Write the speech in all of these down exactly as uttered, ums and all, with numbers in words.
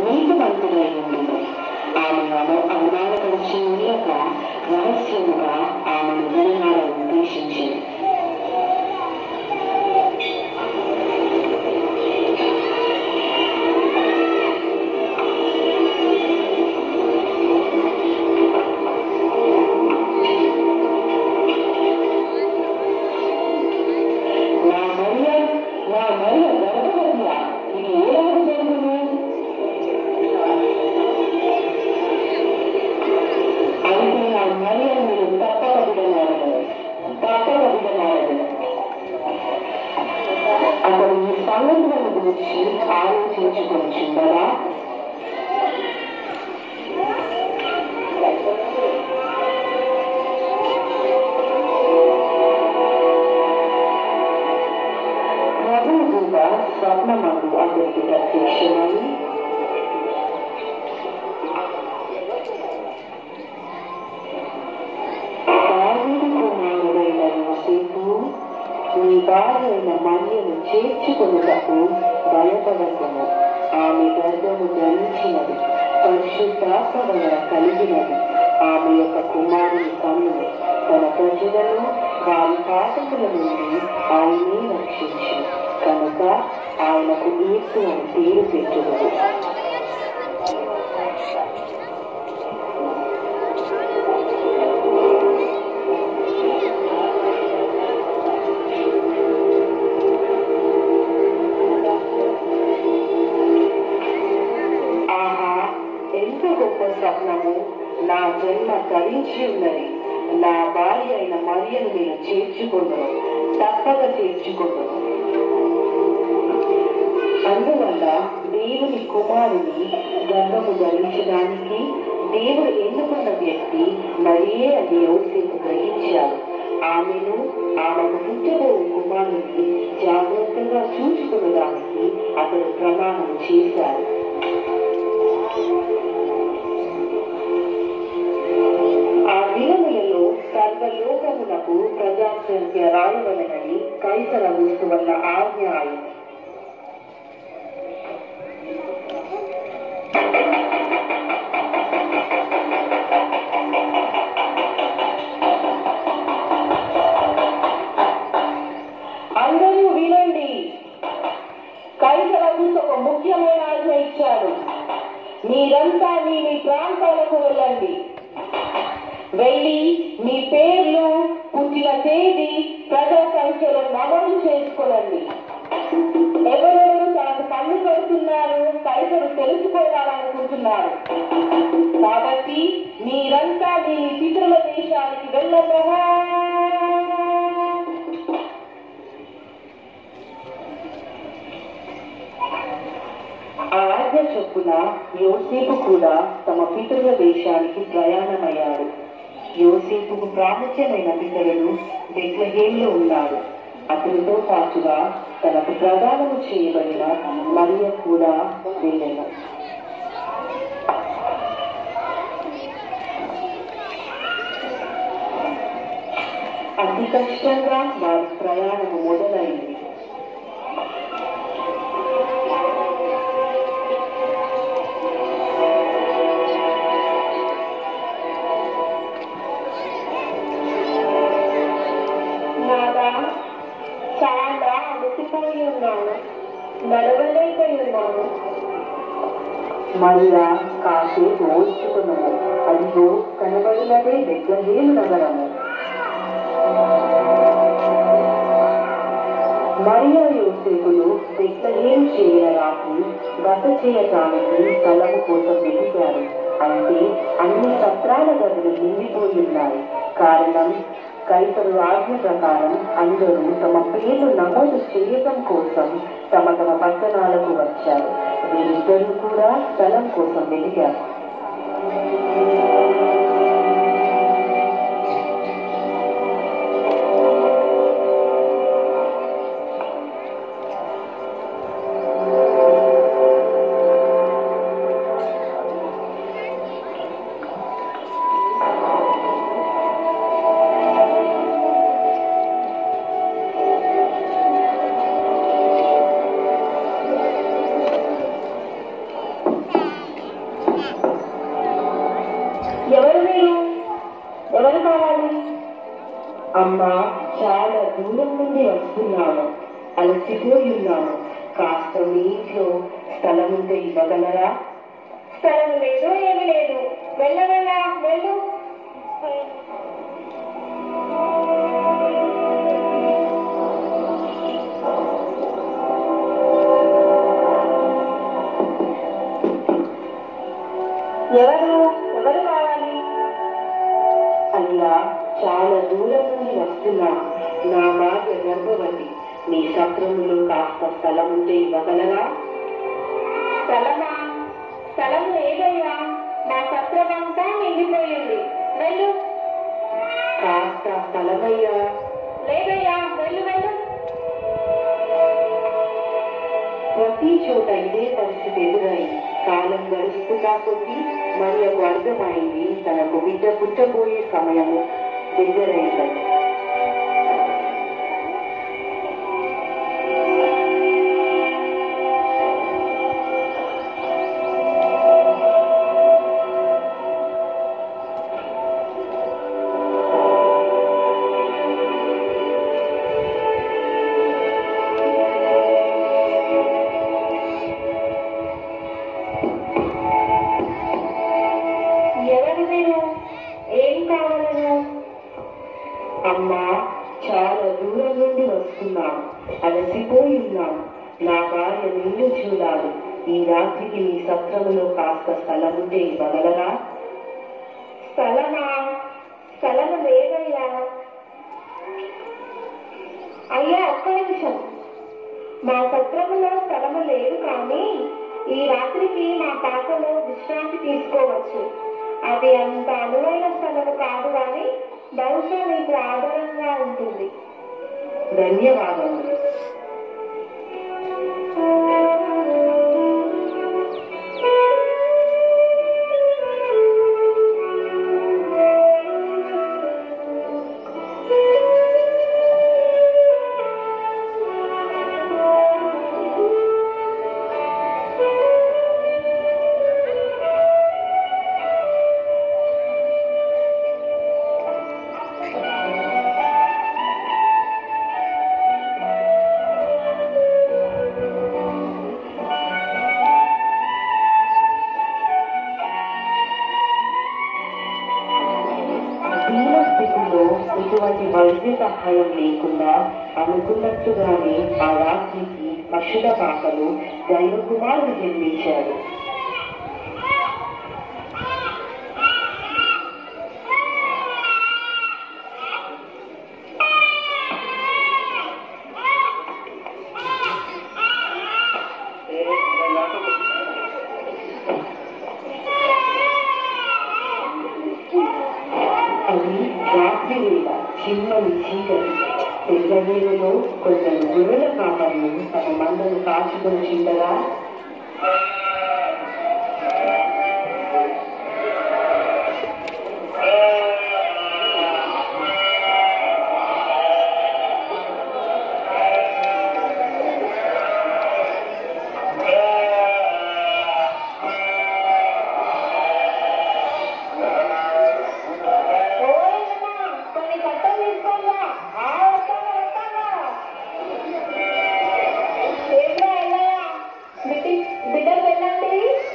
నీతిమంతుడై ఉండెను. ఆమె అవమానపరిచి ఉండక రహస్యముగా ఆమెను విననాలని ఉద్దేశించింది. అతను ఈ సంగతులను గురించి ఆలోచించుకొనిచుండగా ప్రభువు దూత స్వప్నమందు అతనికి ప్రత్యక్షమై, నీ భార్యైన మరియను చేర్చుకొనుటకు భయపడకుము. ఆమె గర్భము ధరించినది, పరిశుద్ధాత్మ వలన కలిగినది. ఆమె యొక్క కుమారుని కన్నును తన ప్రజలను వారి పాపముల నుండి ఆయనే రక్షించు. కనుక ఆయనకు యేసు అని పేరు పెట్టుదరు. స్వప్నము నా జన్మ ధరించి ఉన్నది. నా భార్య అయిన మరియను నేను చేర్చుకొందును, తప్పక చేర్చుకొందును. అందువల్ల దేవుని కుమారుని గర్భము ధరించడానికి దేవుడు ఎన్నుకున్న వ్యక్తి మరియే అని యోసేపు గ్రహించాడు. ఆమెను ఆమెకు పుట్టబోవు కుమారుని జాగ్రత్తగా చూసుకునడానికి అతడు ప్రమాణం చేశాడు. ఆ దినములలో సర్వలోకమునకు ప్రజాసంఖ్య రాయవలనని కైసర గుర్తు వల్ల ఆజ్ఞ అయింది. అందరూ వినండి, కైసర గుర్తు ఒక ముఖ్యమైన ఆజ్ఞ ఇచ్చాడు. మీరంతా మీ మీ ప్రాంతాలకు వెళ్ళండి. వెళ్ళి మీ పేర్లు, పుట్టిన తేదీ, ప్రజా సంఖ్యలో నమోదు చేసుకోనండి. ఎవరెవరు తనకు పన్ను కడుతున్నారు కైసరు తెలుసుకోవాలనుకుంటున్నారు. కాబట్టి మీరంతా మీ పితరుల దేశానికి వెళ్ళబోహా. ఆ ఆజ్ఞ చొప్పున యోసేపు కూడా తమ పితరుల దేశానికి ప్రయాణమయ్యాడు. యోసేపుకు ప్రాముఖ్యమైన పితరులు బెత్లెహేములో ఉన్నారు. అతనితో పాటుగా తనకు ప్రదానము చేయబడిన మరియ కూడా వెళ్ళెను. అతి కష్టంగా వారి ప్రయాణము మొదలైంది. చాలా అలసిపోయి ఉన్నాను, నడవలేకపోయి ఉన్నాను. మరియా కాసేపు ఓర్చుకున్నాము. అదిగో కనబడినదే బెత్లెహేము నగరము. మరియా యోసేపులు బెత్లెహేము చేయరాకి గత చేయటానికి స్థలము కోసం వెతికారు. అంటే అన్ని సత్రాల గదులు నిండిపోయి ఉన్నాయి. కారణం, కైసరు ఆజ్ఞ ప్రకారం అందరూ తమ పేర్లు నమోదు చేయటం కోసం తమ తమ పట్టణాలకు వచ్చారు. వీరిద్దరూ కూడా స్థలం కోసం వెతికారు. అమ్మా, చాలా దూరం నుండి వస్తున్నాను, అలసిపోయి ఉన్నాను. కాస్త మీ ఇంట్లో స్థలం ఉంటే ఇవ్వగలరా? స్థలం లేదు, ఏమి లేదు. వెళ్ళవెళ్ళా వెళ్ళు. ఎవరు ఎవరు కావాలి? అల్లా, చాలా దూరం నుండి వస్తున్నా. నా భార్య గర్భవతి. మీ సత్రములో కాస్త స్థలం ఉంటే ఇవ్వగలరా? స్థలమా? స్థలం లేదయ్యా, మా సత్రమంతా నిండిపోయింది. వెళ్ళు. కాస్త స్థలమయ్యా. లేదయ్యా, వెళ్ళు వెళ్ళు. ప్రతి చోట ఇదే పరిస్థితి ఎదురైంది. కాలం గడుస్తున్నా కొద్దీ మరి ఒక అర్థమైంది, తనకు బిడ్డ పుట్టబోయే సమయము దగ్గరైందని. ఎవరు మీరు? ఏం కావాలను? అమ్మా, చాలా దూరం నుండి వస్తున్నాను, అలసిపోయి ఉన్నాను. నా భార్య నిన్ను చూడాలి. ఈ రాత్రికి మీ సత్రములో కాస్త స్థలం ఉంటే ఇవ్వగలరా? స్థలమా? స్థలము లేదయ్యా. అయ్యా, ఒక్క నిమిషం. మా సత్రములో స్థలము లేదు, కానీ ఈ రాత్రికి మా పాకలో విశ్రాంతి తీసుకోవచ్చు. అది అంత అనువైన స్థలము కాదు, కానీ బహుశా నీకు ఆధారంగా ఉంటుంది. ధన్యవాదములు. దీనస్థితిలో ఎటువంటి వైద్య సహాయం లేకుండా అనుకున్నట్టుగానే ఆ రాత్రికి పశుల పాకలు దైవకుమారుడు జన్మించాడు. అది రాత్రి వేళ చిమ్మని చీకటి. తెల్లవేళలో కొందరు గొర్రెల కాపర్లు తమ మందను కాచుకొని చిండగా కొన్ని కట్టలు తీసుకోగా. బిడ్డలు వెళ్ళండి.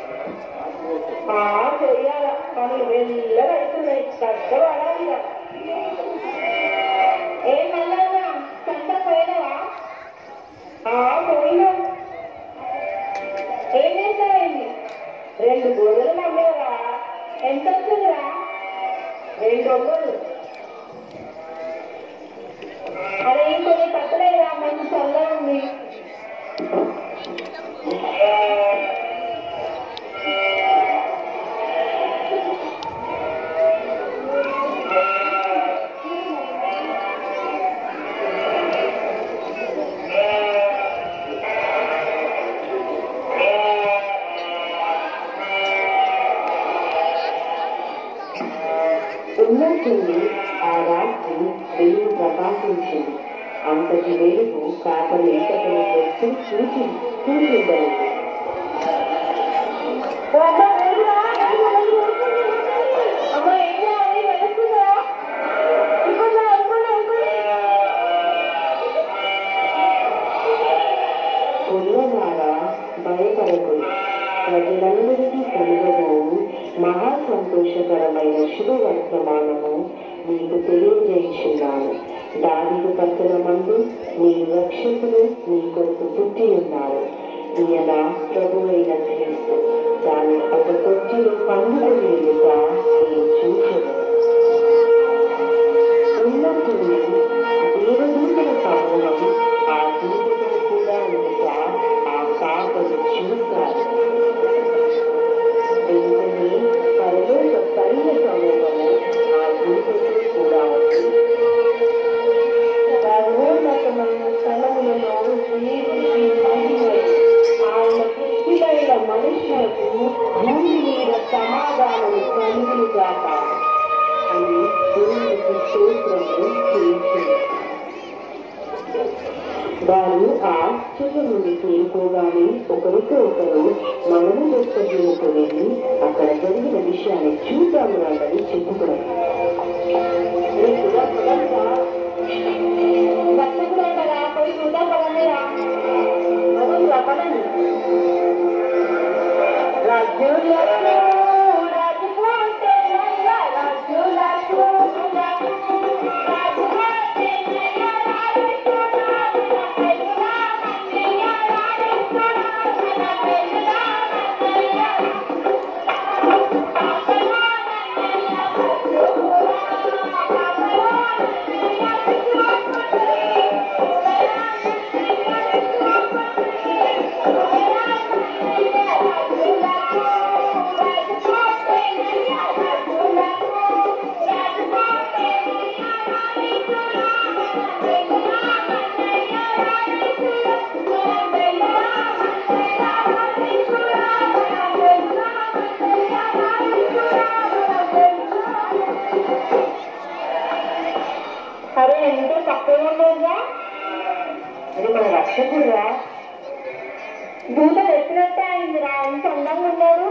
చెయ్యాల పనులు వెళ్ళగా అవుతున్నాయి. కష్టపడాలి. ఏం మళ్ళా సంత పోయినవా? పోయినా. ఏం చేస్తావేంటి? రెండు గొర్రెలు నమ్మేవా? ఎంత వస్తుందిరా? రెండు వందలు. అదే కొన్ని తప్పలేదా? మంచి చల్లగా ఉంది. ఉన్నట్టుండి ఆ రాత్రి వెలుగు ప్రకాశించింది. అంతటి వెలుగు కాపలు ఎంతకని తెచ్చి చూసి చూసిండలేదు. అమ్మ, ఏం చేయాలి? వెళ్తుందా? ఇప్పుడు ఇప్పుడు భయపడకు. ప్రజలందరికీ కలుగబోవు మహా సంతోషకరమైన శుభవర్తమానము నీకు తెలియజేయుచున్నాను. దావీదు పట్టణమందు నీ రక్షకుడు నీ కొరకు పుట్టి ఉన్నారు. ఈయన ప్రభువైన క్రీస్తు. దాని ఒక తొట్టిలో పండుగ నేను చూచెదను. ఉన్నప్పుడు దేవదూతల సమూహం ఆ దూతతో కూడా ఉండగా ఆ పాపను చూశారు. వెంటనే పరలోక సైన్య సమూహము ఆ దూతతో కూడా ఉంది. సర్వోన్నతమైన స్థలములలో ఆయన పుట్టిన మనుషులకు భూమి మీద సమాధానం కలుగుగాక అని దేవునికి స్తోత్రము చేయించారు. వారు ఆ ఆశ్చర్యం నుండి చేరుకోగానే ఒకరితో ఒకరు మనము దొక్కకు వెళ్ళి అక్కడ జరిగిన విషయాన్ని చూద్దాము అని చెప్పుకున్నారు. అరే ఎంతో తక్కువ లేదా అది మన రక్షకుడురా. దూత ఎత్తినట్టే అయిందిరా, ఎంత అందంగా ఉన్నాడు.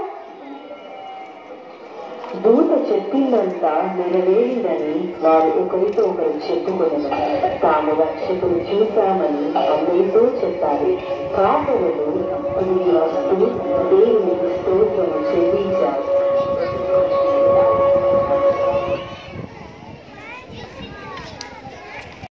దూత చెప్పిందంతా నెరవేరిందని వారు ఒకరితో ఒకరు చెప్పుకున్నారు. తాము రక్షకుడు చూశామని అందరితో చెప్పారు. కాపరులు తిరిగి వస్తూ దేవునికి స్తోత్రము చెల్లించారు.